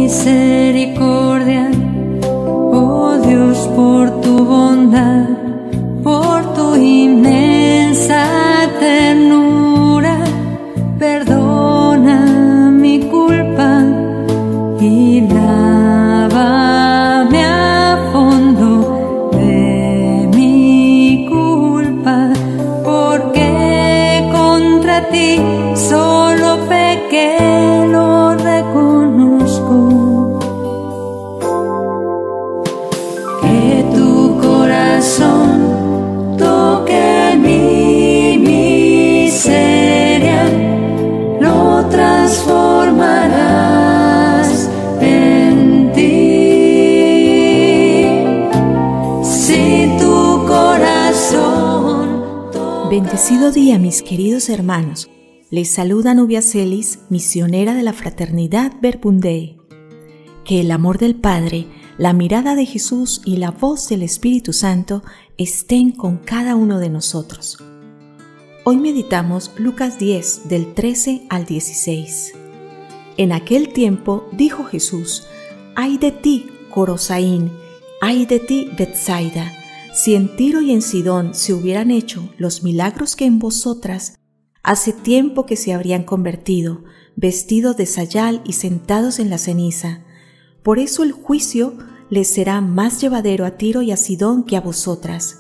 misericordia, oh Dios, por tu bondad, por tu inmensa ternura, perdona mi culpa y lávame a fondo de mi culpa, porque contra ti solo pequé, lo reconozco. Que tu corazón toque mi miseria, lo transformarás en ti. Si tu corazón toca... Bendecido día, mis queridos hermanos. Les saluda Nubia Celis, misionera de la Fraternidad Verbum Dei. Que el amor del Padre, la mirada de Jesús y la voz del Espíritu Santo estén con cada uno de nosotros. Hoy meditamos Lucas 10, del 13 al 16. En aquel tiempo dijo Jesús: «Ay de ti, Corosaín, ay de ti, Betsaida, si en Tiro y en Sidón se hubieran hecho los milagros que en vosotras, hace tiempo que se habrían convertido, vestidos de sayal y sentados en la ceniza. Por eso el juicio les será más llevadero a Tiro y a Sidón que a vosotras».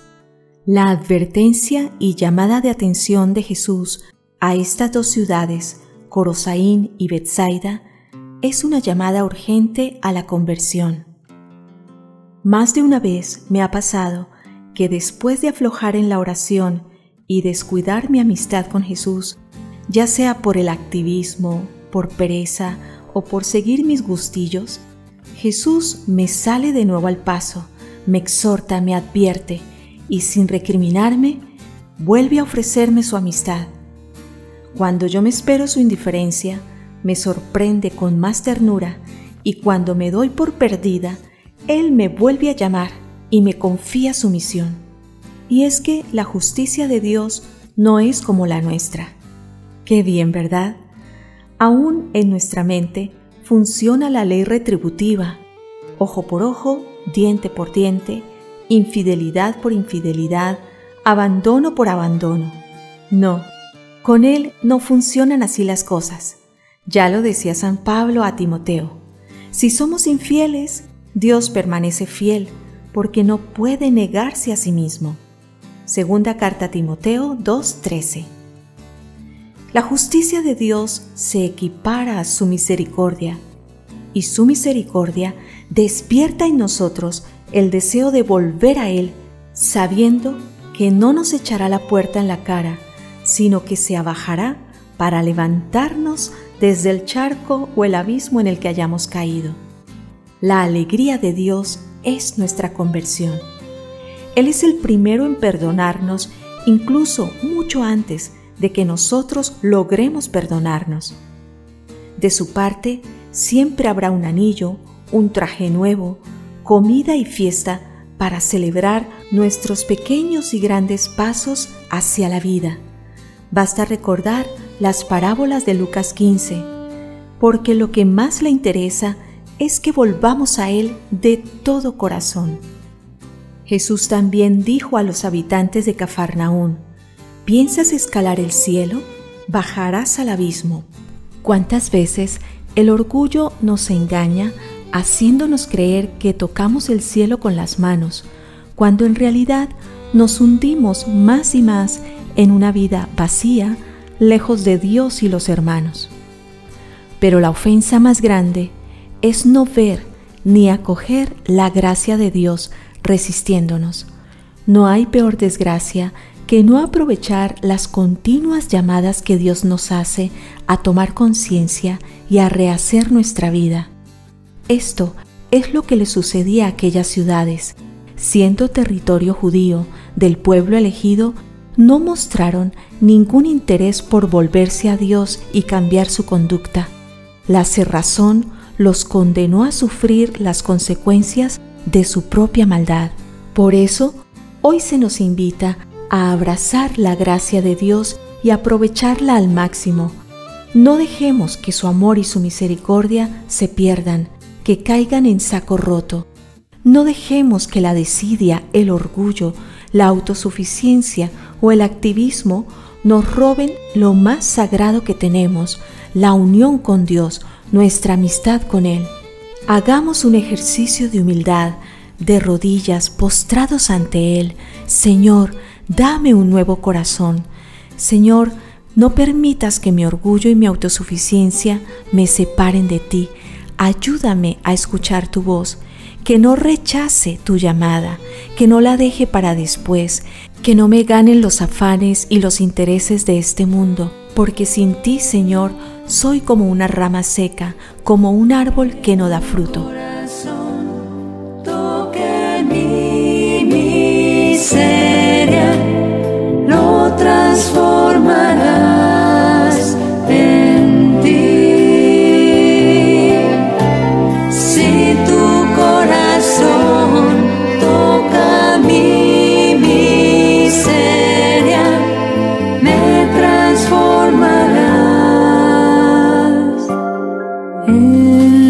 La advertencia y llamada de atención de Jesús a estas dos ciudades, Corosaín y Betsaida, es una llamada urgente a la conversión. Más de una vez me ha pasado que después de aflojar en la oración y descuidar mi amistad con Jesús, ya sea por el activismo, por pereza o por seguir mis gustillos, Jesús me sale de nuevo al paso, me exhorta, me advierte y sin recriminarme, vuelve a ofrecerme su amistad. Cuando yo me espero su indiferencia, me sorprende con más ternura y cuando me doy por perdida, Él me vuelve a llamar y me confía su misión. Y es que la justicia de Dios no es como la nuestra. Qué bien, ¿verdad? Aún en nuestra mente funciona la ley retributiva: ojo por ojo, diente por diente, infidelidad por infidelidad, abandono por abandono. No, con Él no funcionan así las cosas. Ya lo decía San Pablo a Timoteo: si somos infieles, Dios permanece fiel, porque no puede negarse a sí mismo. Segunda carta a Timoteo 2:13. La justicia de Dios se equipara a su misericordia, y su misericordia despierta en nosotros el deseo de volver a Él, sabiendo que no nos echará la puerta en la cara, sino que se abajará para levantarnos desde el charco o el abismo en el que hayamos caído. La alegría de Dios es nuestra conversión. Él es el primero en perdonarnos, incluso mucho antes de que nosotros logremos perdonarnos. De su parte, siempre habrá un anillo, un traje nuevo, comida y fiesta para celebrar nuestros pequeños y grandes pasos hacia la vida. Basta recordar las parábolas de Lucas 15, porque lo que más le interesa es que volvamos a Él de todo corazón. Jesús también dijo a los habitantes de Cafarnaún: ¿piensas escalar el cielo? Bajarás al abismo. ¿Cuántas veces el orgullo nos engaña haciéndonos creer que tocamos el cielo con las manos, cuando en realidad nos hundimos más y más en una vida vacía, lejos de Dios y los hermanos? Pero la ofensa más grande es no ver ni acoger la gracia de Dios resistiéndonos. No hay peor desgracia que no aprovechar las continuas llamadas que Dios nos hace a tomar conciencia y a rehacer nuestra vida. Esto es lo que le sucedía a aquellas ciudades. Siendo territorio judío del pueblo elegido, no mostraron ningún interés por volverse a Dios y cambiar su conducta. La cerrazón los condenó a sufrir las consecuencias de su propia maldad. Por eso, hoy se nos invita a abrazar la gracia de Dios y aprovecharla al máximo, No dejemos que su amor y su misericordia se pierdan, que caigan en saco roto. No dejemos que la desidia, el orgullo, la autosuficiencia o el activismo nos roben lo más sagrado que tenemos, la unión con Dios, nuestra amistad con Él. Hagamos un ejercicio de humildad, de rodillas, postrados ante Él. Señor, dame un nuevo corazón. Señor, no permitas que mi orgullo y mi autosuficiencia me separen de ti. Ayúdame a escuchar tu voz, que no rechace tu llamada, que no la deje para después, que no me ganen los afanes y los intereses de este mundo, porque sin ti, Señor, soy como una rama seca, como un árbol que no da fruto. Toque mi miseria, lo transformarás en ti. Si tu corazón toca mi miseria, me transformarás en